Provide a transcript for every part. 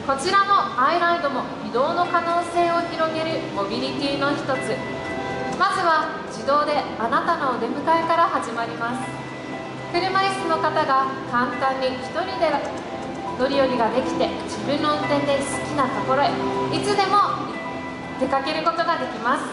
こちらのアイライドも移動の可能性を広げるモビリティの一つ。まずは自動であなたのお出迎えから始まります。車椅子の方が簡単に一人で乗り降りができて、自分の運転で好きなところへいつでも出かけることができます。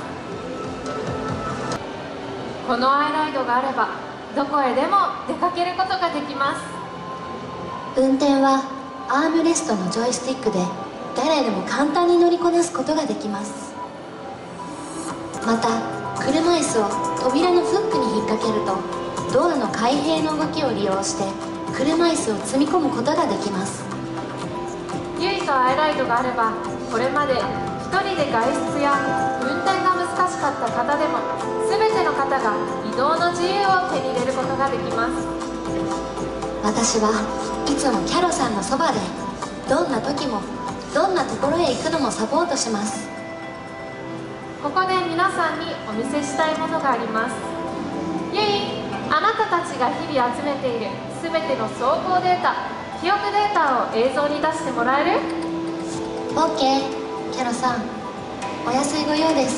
このアイライドがあればどこへでも出かけることができます。 運転はアームレストのジョイスティックで誰でも簡単に乗りこなすことができます。また車椅子を扉のフックに引っ掛けると、ドアの開閉の動きを利用して車椅子を積み込むことができます。 ユイとアイライドがあれば、これまで一人で外出や運転が難しかった方でも全ての方が移動の自由を手に入れることができます。 私はいつもキャロさんのそばで、どんな時もどんなところへ行くのもサポートします。 ここで皆さんにお見せしたいものがあります。ユイ、あなたたちが日々集めている全ての走行データ、記憶データを映像に出してもらえる？ OK、 キャロさん、お安いご用です。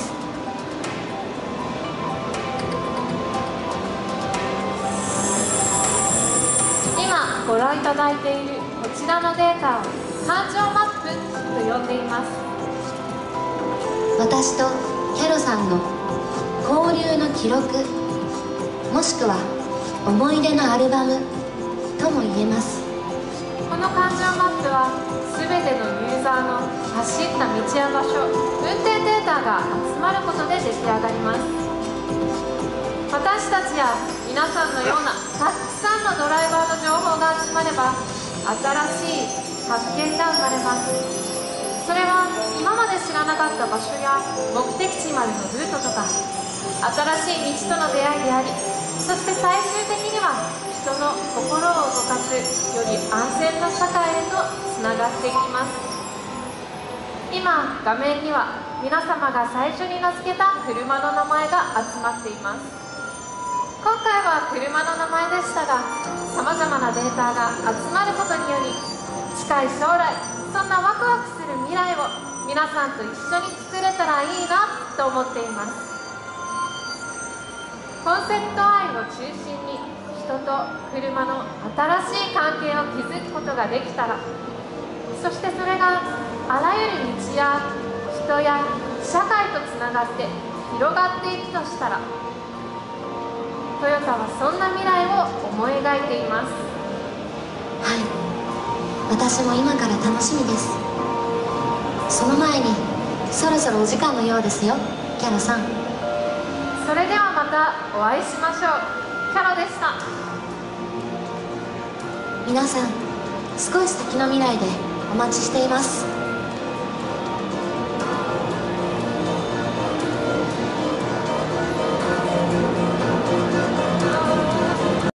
今ご覧いただいているこちらのデータを感情マップと呼んでいます。 私とキャロさんの交流の記録、もしくは思い出のアルバムとも言えます。 この感情マップは全てのユーザーの走った道や場所、運転データが集まることで出来上がります。私たちや皆さんのようなたくさんのドライバーの情報が集まれば、新しい発見が生まれます。それは今まで知らなかった場所や目的地までのルートとか、新しい道との出会いであり、そして最終的には人の心を動かすより安全な社会へとつながっていきます。今画面には皆様が最初に名付けた車の名前が集まっています。今回は車の名前でしたが、さまざまなデータが集まることにより、近い将来そんなワクワクする未来を皆さんと一緒に作れたらいいなと思っています。コンセプトアイを中心に人と車の新しい関係を築くことができたら、そしてそれがあらゆる道や人や社会とつながって広がっていくとしたら、トヨタはそんな未来を思い描いています。 はい、私も今から楽しみです。その前にそろそろお時間のようですよ、キャロさん。 それではまたお会いしましょう。キャロでした。 皆さん、少し先の未来でお待ちしています。